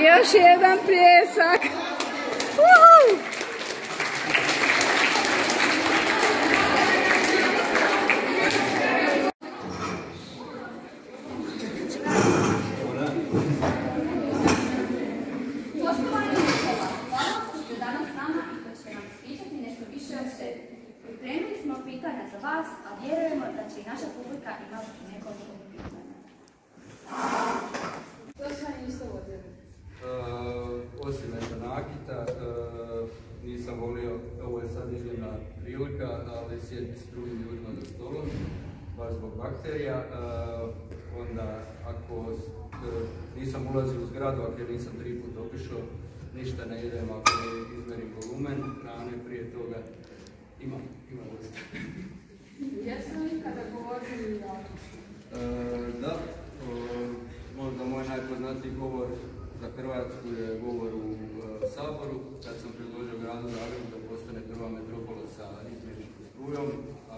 Još jedan pljesak. Pripremili smo pitanja za vas, a vjerujemo da će i naša publika imati nekoliko pitanja. Što su vam isto vodili? Osim Nakita, nisam volio, ovo je sad iznimna prilika, ali sjediti s drugim ljudima za stolom, baš zbog bakterija. Onda, ako nisam ulazio u zgradu, ako je nisam 3 puta obišao, ništa ne idem ako ne izmerim volumen hrane prije toga. Ima dosta. Jesu li kada govorili o Da, možda moj najpoznatiji govor za Hrvatsku je govor u Saboru, kad sam predložio gradu Zagrebu da postane prva metropola sa izmjeničkom strujom, ali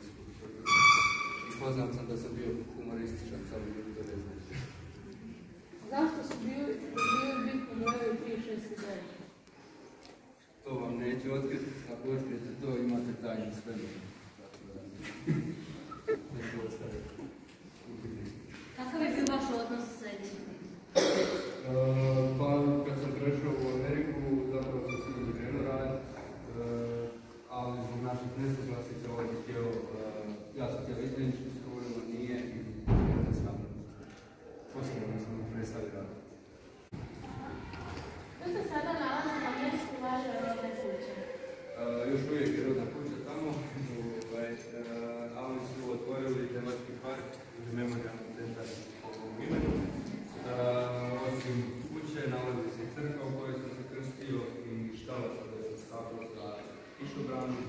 i poznat sam da sam bio humorističan, samo ljudi to ne znaju. Zašto su bili bitni brojevi 3, 6 i 9? To vam neću otkriti, ako otkrijete to imate tajni svemir. Kakav je bio vaš odnos sa eTwinnig? Pa, kad sam prešao u Ameriku, zapravo sam sigurno krenuo raditi, ali zbog naših nesuglasica ovaj je htio, ja sam htio izmjeničku struju, nije i jednostavno. Poslije smo prestali raditi. Tu se sada nalazi na mjestu vaše rodne kuće. Još uvijek je rodna kuća tamo, ali su otvorili tematski park ili memorijalni centar po ovom imenu. Osim kuće nalazi se crkva u kojoj sam se krstio i štala sam da sam stavio za kišobranu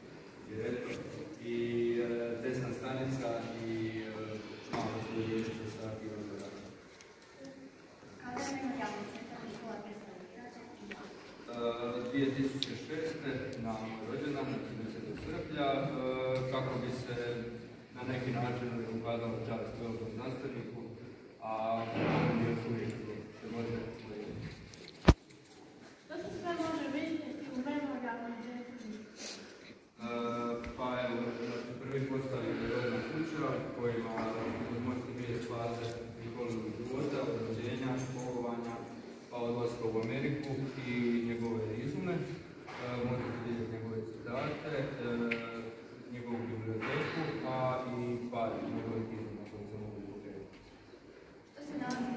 i desna stanica i malo studijenice sa arhivom za rada. Kada je memorijalni centar Nikola Tesla izgrađen? 2006. na moj rođendan, 30. srpnja, kako bi se na neki način ukazalo čast velikom znanstveniku, a još uvijek se može vidjeti. Što se sve može vidjeti u memorijalnom centru? Pa evo, prvi postavljena je rodna kuća kojima možete vidjeti faze Nikolinog života, od rođenja, školovanja, pa odlaska u Ameriku i njegove izume. Možete vidjeti njegove citate, njegovu biblioteku, a i par njegovih izuma koji se mogu pokrenuti. Što se nalazi?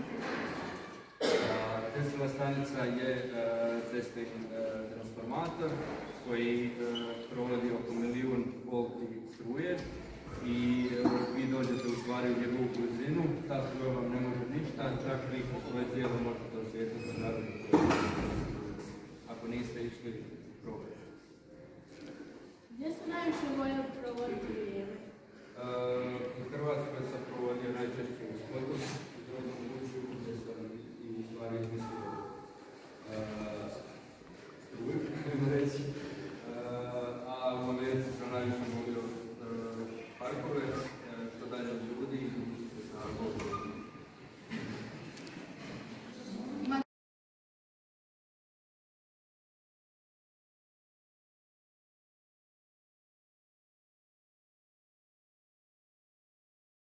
Tesla stanica je testing transformator koji provodi oko 1.000.000 volti struje i vi dođete u stvari u njegovu blizinu, ta struja vam ne može ništa, čak vi svoje tijelo možete osjetiti naravno ako niste išli probati. Gdje se najviše voljeli provoditi vrijeme? U Hrvatskoj sam